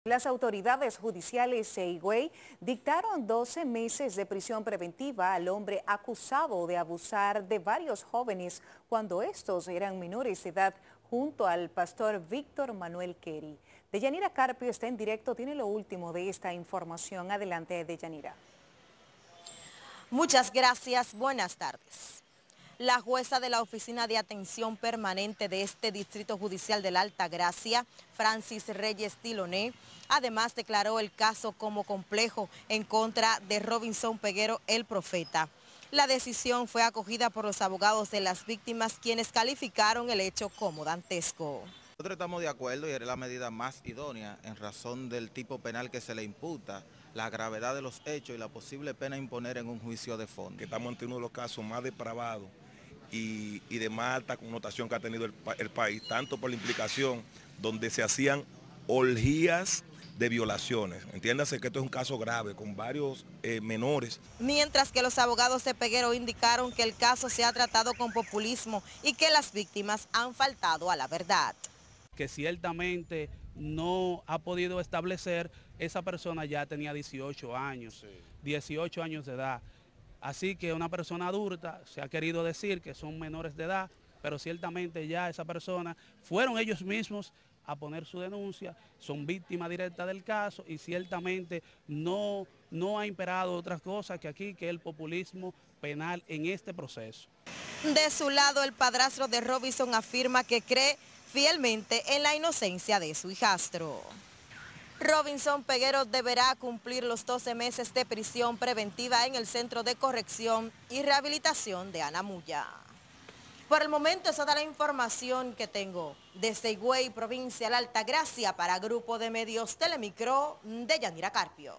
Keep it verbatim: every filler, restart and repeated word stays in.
Las autoridades judiciales de Higüey dictaron doce meses de prisión preventiva al hombre acusado de abusar de varios jóvenes cuando estos eran menores de edad junto al pastor Víctor Manuel Keri. Deyanira Carpio está en directo, tiene lo último de esta información. Adelante, Deyanira. Muchas gracias, buenas tardes. La jueza de la Oficina de Atención Permanente de este Distrito Judicial de la Altagracia, Francis Reyes Tiloné, además declaró el caso como complejo en contra de Robinson Peguero, el profeta. La decisión fue acogida por los abogados de las víctimas, quienes calificaron el hecho como dantesco. Nosotros estamos de acuerdo y es la medida más idónea en razón del tipo penal que se le imputa, la gravedad de los hechos y la posible pena a imponer en un juicio de fondo. Que estamos ante uno de los casos más depravados y, y de más alta connotación que ha tenido el, el país, tanto por la implicación donde se hacían orgías de violaciones. Entiéndase que esto es un caso grave con varios eh, menores. Mientras que los abogados de Peguero indicaron que el caso se ha tratado con populismo y que las víctimas han faltado a la verdad. Que ciertamente no ha podido establecer, esa persona ya tenía dieciocho años, sí. dieciocho años de edad. Así que una persona adulta, se ha querido decir que son menores de edad, pero ciertamente ya esa persona, fueron ellos mismos a poner su denuncia, son víctimas directas del caso y ciertamente no, no ha imperado otras cosas que aquí, que el populismo penal en este proceso. De su lado, el padrastro de Robinson afirma que cree fielmente en la inocencia de su hijastro. Robinson Peguero deberá cumplir los doce meses de prisión preventiva en el Centro de Corrección y Rehabilitación de Anamuya. Por el momento, esa es la información que tengo desde Higüey, provincia de la Altagracia, para Grupo de Medios Telemicro, Deyanira Carpio.